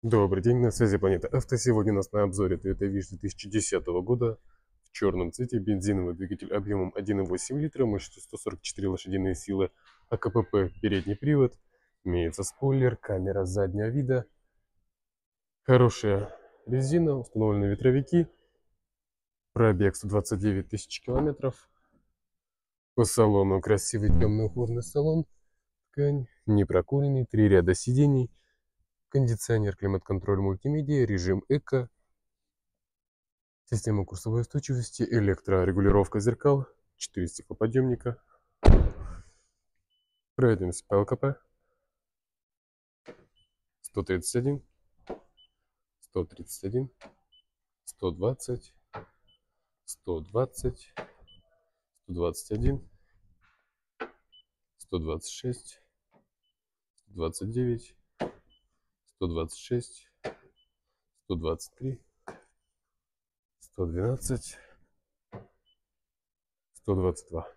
Добрый день, на связи Планета Авто. Сегодня у нас на обзоре Toyota Wish 2010 года в черном цвете, бензиновый двигатель объемом 1,8 литра, мощностью 144 лошадиные силы, АКПП передний привод, имеется спойлер, камера заднего вида, хорошая резина, установлены ветровики, пробег 129 тысяч километров. По салону красивый темный ухоженный салон, ткань, не прокуренный, 3 ряда сидений, кондиционер, климат-контроль, мультимедиа, режим эко, система курсовой устойчивости, электрорегулировка зеркал, 4 стеклоподъемника. Пройдемся по ЛКП. 131, 131, 120, 120, 121, 126, 129, 126, 123, 112, 122.